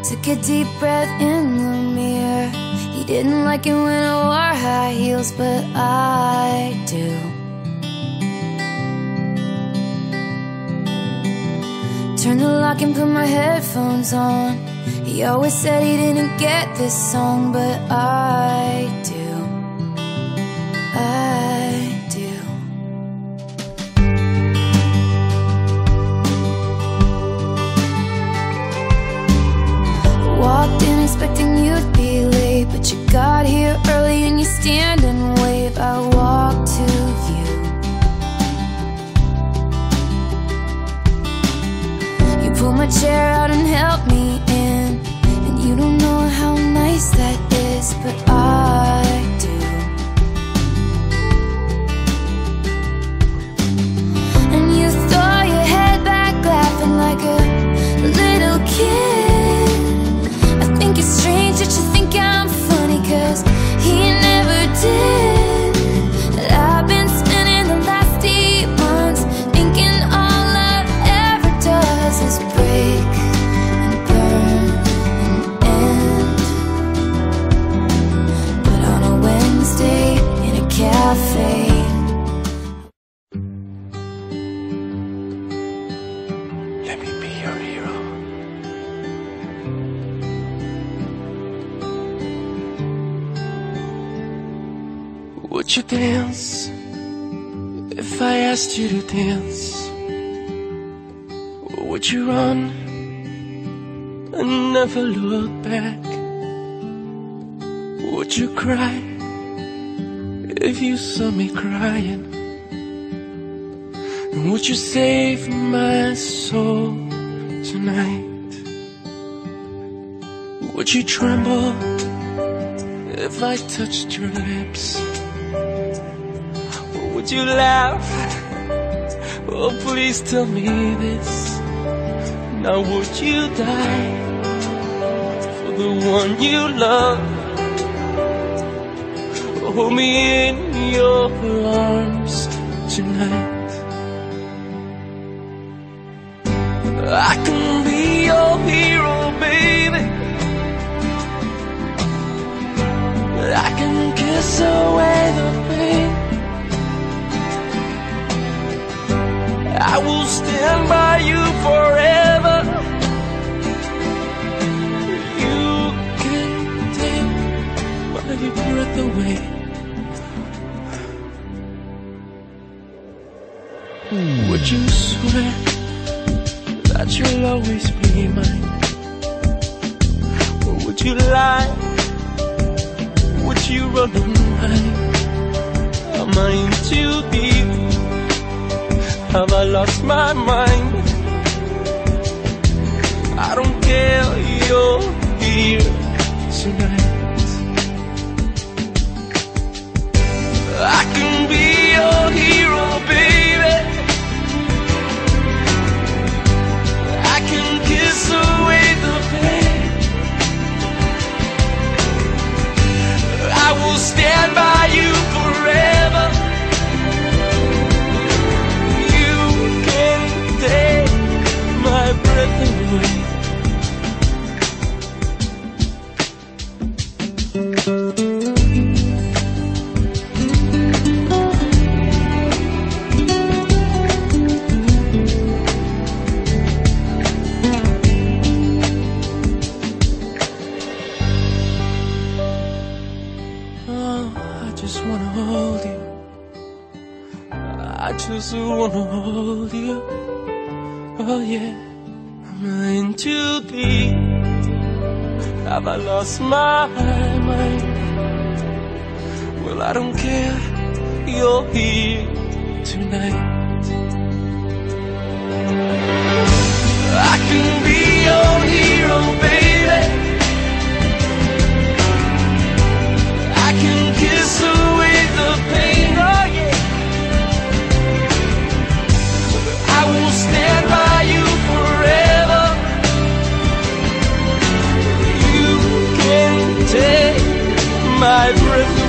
Took a deep breath in the mirror. He didn't like it when I wore high heels, but I do. Turned the lock and put my headphones on. He always said he didn't get this song, but I do. I do. Walked in expecting you'd be late, but you got here early and you stand and wave. I walked to you. You pulled my chair out and helped me in, and you don't know how nice that is, but I do. And you throw your head back laughing like a little kid. I think it's strange that you think I'm funny, 'cause he never did. I've been spending the last 8 months thinking all love ever does is break and burn and end. But on a Wednesday in a cafe, let me be your hero. Would you dance if I asked you to dance? Or would you run and never look back? Would you cry if you saw me crying? And would you save my soul tonight? Would you tremble if I touched your lips? Would you laugh? Oh, please tell me this. Now would you die for the one you love? Hold me in your arms tonight. I can be your hero, baby. I can kiss away the pain. I will stand by you forever. You can take my breath away. Would you swear that you'll always be mine? Or would you lie? Would you run and hide? Am I in too deep? Have I lost my mind? I don't care, you're here tonight. I can be your hero, baby. I can kiss away the pain. I will stand by you forever. Take my breath away. Oh, I just wanna hold you. I just wanna hold you. Oh yeah, I'm in too deep. Have I lost my mind? Well, I don't care, you're here tonight. I can be your hero, baby. I can kiss away the pain, oh yeah. I will stand by you forever. You can take my breath